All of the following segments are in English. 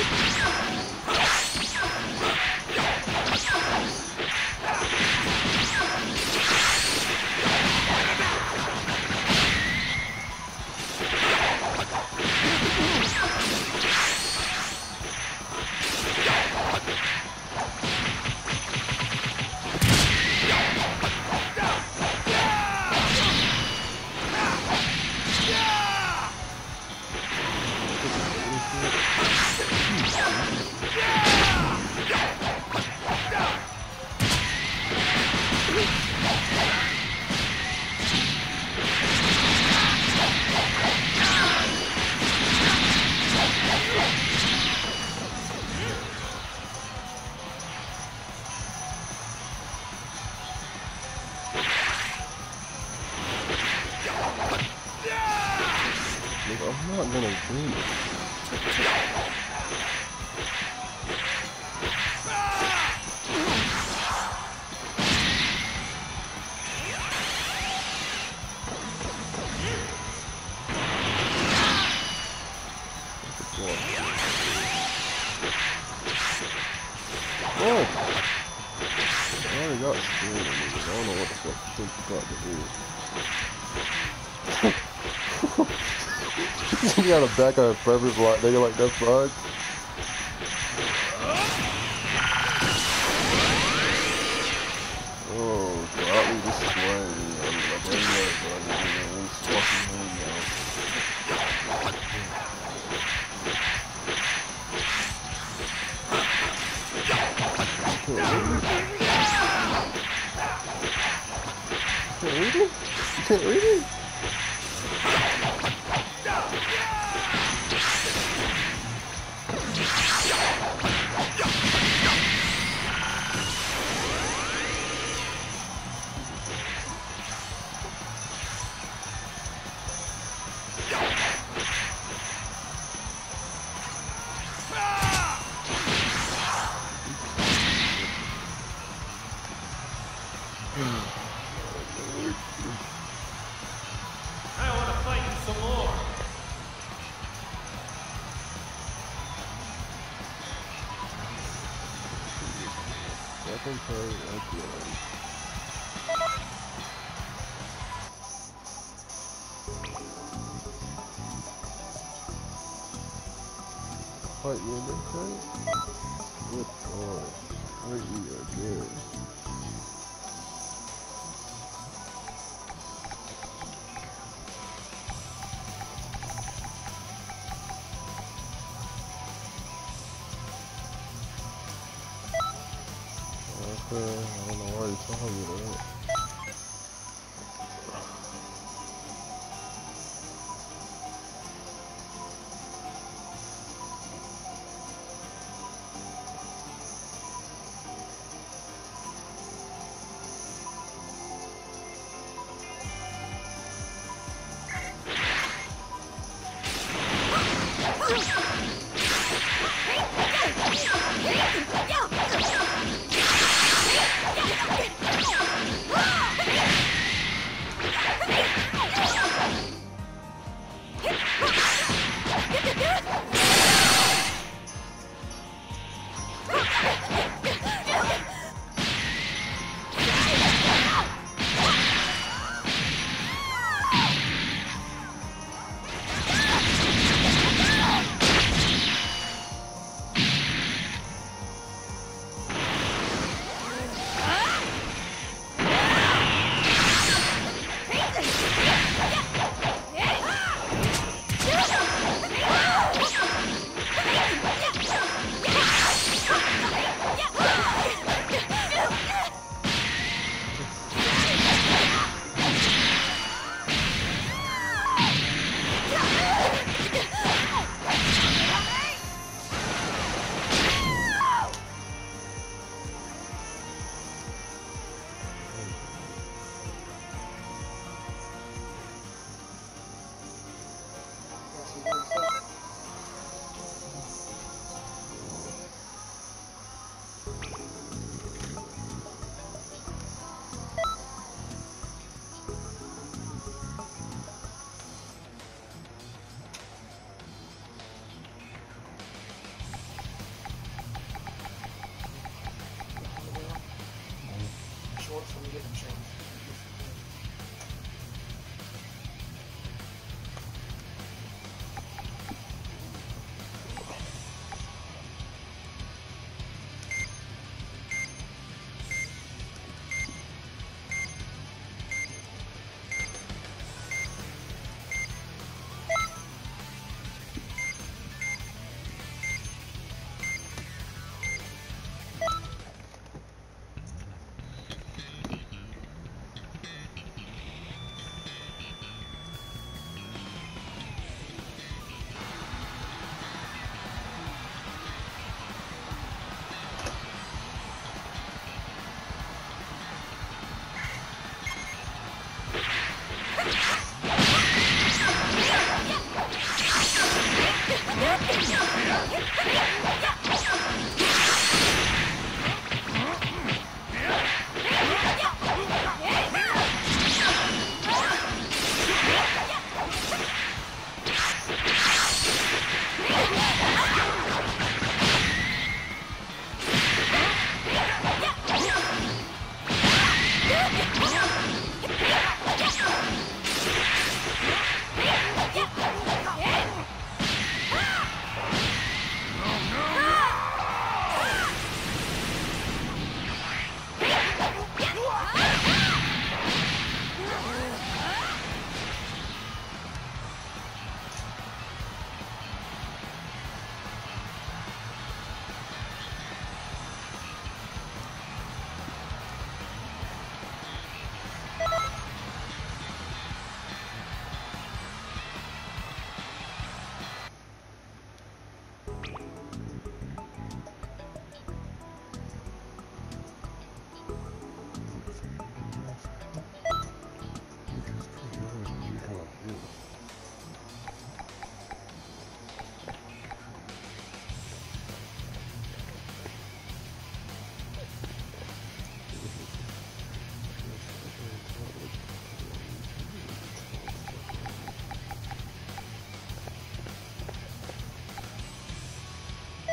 I'm not gonna win. Oh! I already got screwed. I don't know what the fuck you think you got to do. You got a back on a purpose like nigga like that fuck. Oh, probably this is why I'm bringing that bro. I'm fucking home now. Can't read it? You can't read it? Fight you in this fight? Good God. Fight you again. Okay, I don't know why you're telling me that. Yeah!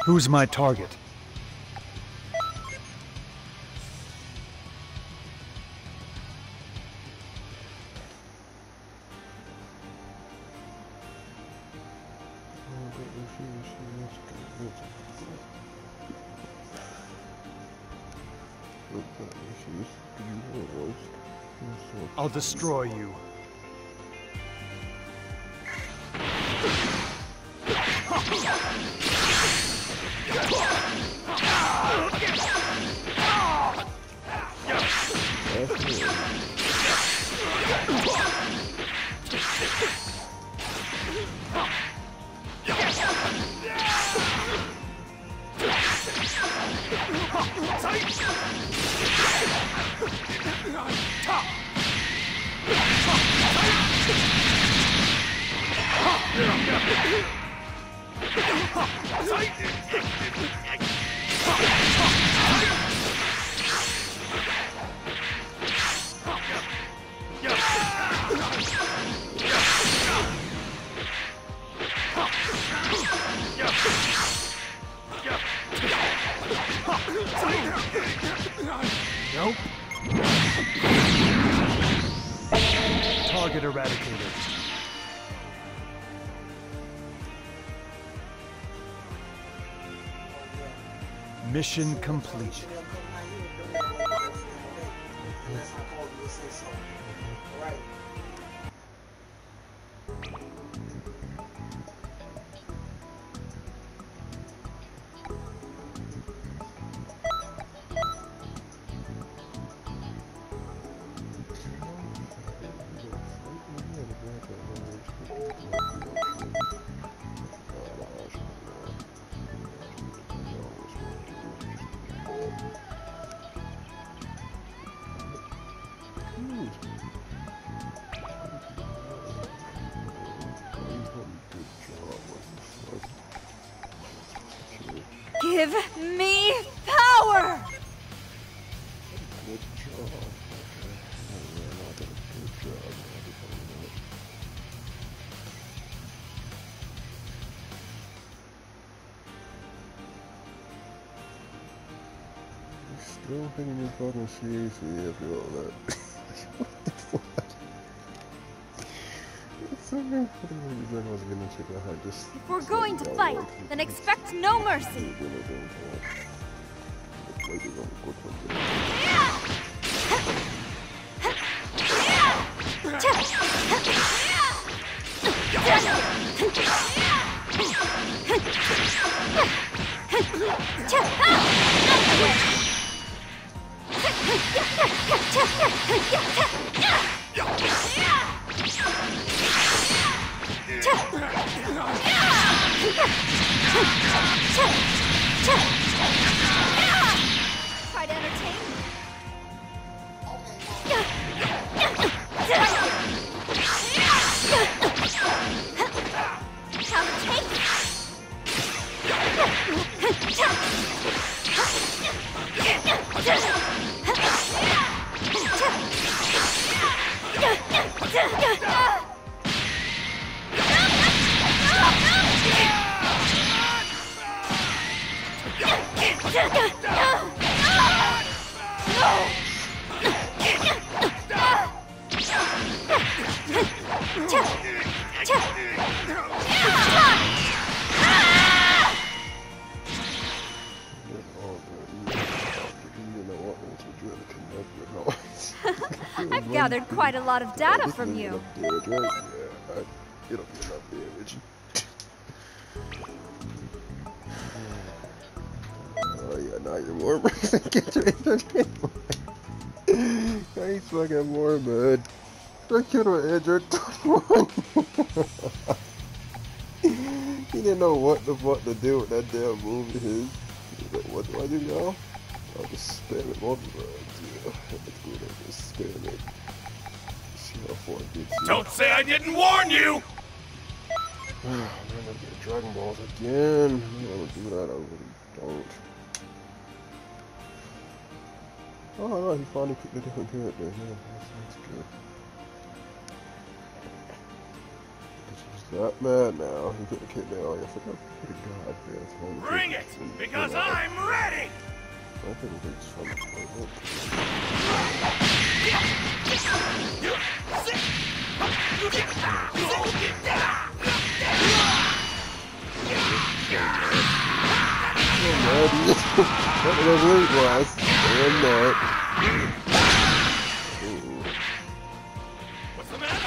Who's my target? I'll destroy you. Nope. Target eradicated. Mission complete. Give me power! Good job. Good job. Still thinking you're fucking seriously after all that. What the fuck? It's so good. I was gonna check out how just. If we're going to fight, then expect no mercy. Try to entertain me. Have a taste. I've gathered quite a lot of data from you. It'll be enough damage. Oh yeah, now you're more get your entertainment. He's fucking morbid. That kid was injured. He didn't know what the fuck to do with that damn move of his. He's like, what do I do now? I'll just spam it multiple times. Yeah, that's good. I'll just spam it. See how far it gets you. Don't say I didn't warn you! Man, I'm gonna get Dragon Balls again. I don't do that, I really don't. Oh no, he finally picked a different character. Yeah, that's good. Not mad now. He could have kicked me out. I forgot to God, man. Bring it, because I'm ready! I think it's fun. What the loot was. And that. What's the matter?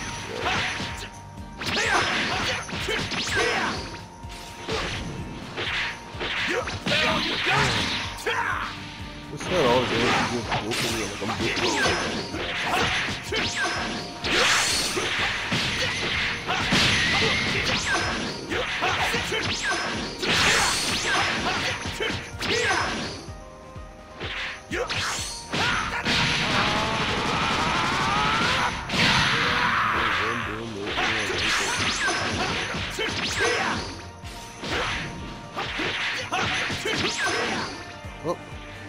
It's not all good. You just looking like I'm oh.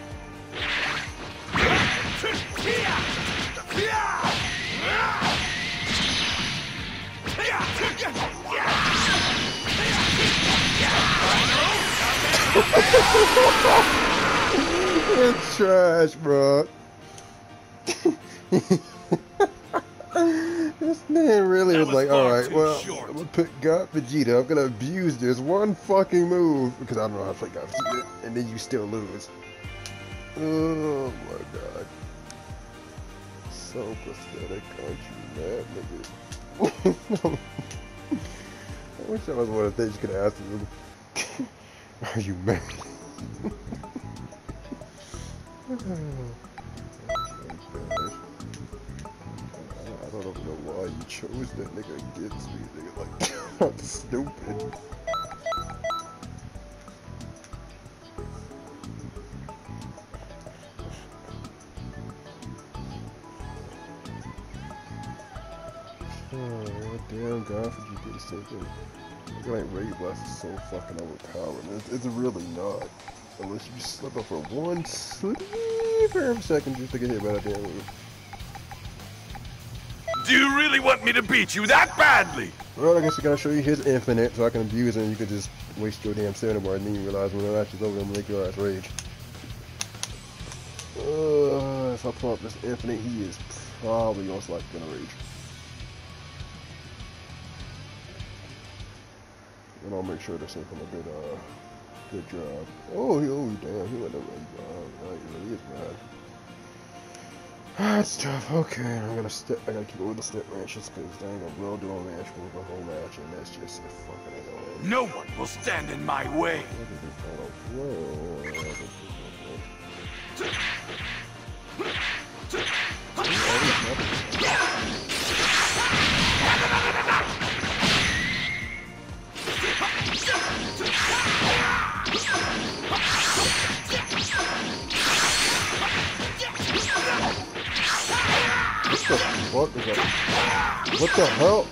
It's trash, bro. This man really was like, alright, well, I'm gonna pick God Vegeta. I'm gonna abuse this one fucking move because I don't know how to play God Vegeta, and then you still lose. Oh my god. So pathetic, aren't you mad, nigga? I wish that was one of the things you could ask him. Are you mad? I don't know why you chose that nigga against me, nigga. Like, that's stupid. Oh, damn, God, for you did the same thing. Like, Ray Blast is so fucking overpowering. It's really not. Unless you slip up for one sleeper second just to get hit by that damn move. Do you really want me to beat you that badly? Well, I guess I gotta show you his infinite so I can abuse it and you can just waste your damn stamina bar and then you realize when the match is over, I'm gonna make your ass rage. If I pull up this infinite, he is probably most likely gonna rage. And I'll make sure this ain't from a good job. Oh, damn, he went a red job. Oh, he really is mad. That's tough. Okay, I gotta keep it with the step matches because they ain't gonna real dual match move the whole match, and that's just fucking annoying. No one will stand in my way. What the fuck is that? What the hell?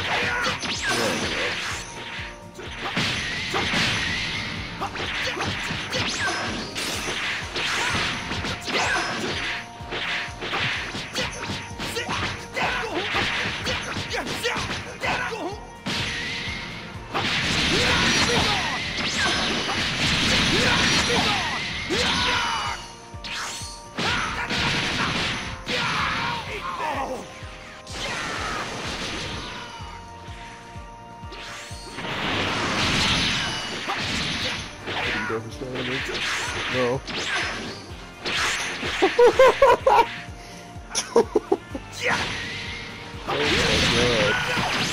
No. Oh my god.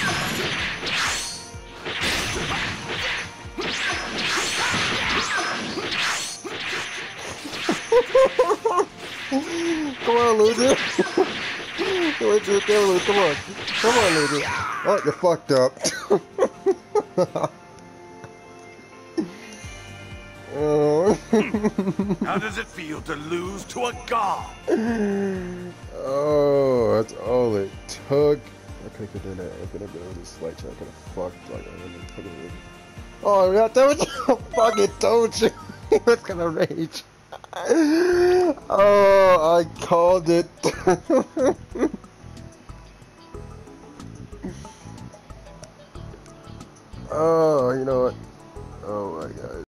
Come on, loser. Come on. Come on, loser. Oh, you're fucked up. How does it feel to lose to a god? Oh, that's all it took. I could have done that. I could have been with a slight check. I could have fucked like I fucking. Oh, I told you. I fucking told you. He was gonna rage. Oh, I called it. Oh, you know what? Oh my god.